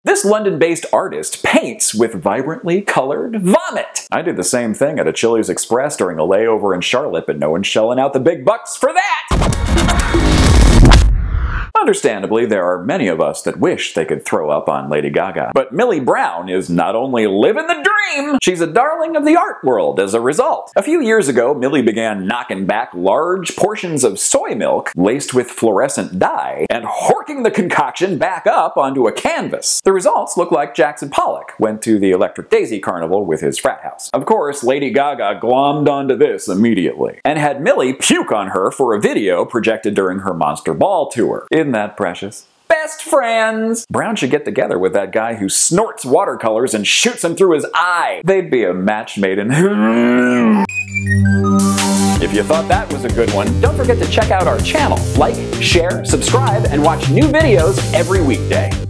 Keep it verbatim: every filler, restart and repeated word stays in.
This London-based artist paints with vibrantly colored vomit. I did the same thing at a Chili's Express during a layover in Charlotte, but no one's shelling out the big bucks for that! Understandably, there are many of us that wish they could throw up on Lady Gaga. But Millie Brown is not only living the dream, she's a darling of the art world as a result. A few years ago, Millie began knocking back large portions of soy milk laced with fluorescent dye and horking the concoction back up onto a canvas. The results look like Jackson Pollock went to the Electric Daisy Carnival with his frat house. Of course, Lady Gaga glommed onto this immediately and had Millie puke on her for a video projected during her Monster Ball tour. Isn't that precious? Best friends! Brown should get together with that guy who snorts watercolors and shoots them through his eye. They'd be a match made in If you thought that was a good one, don't forget to check out our channel. Like, share, subscribe, and watch new videos every weekday.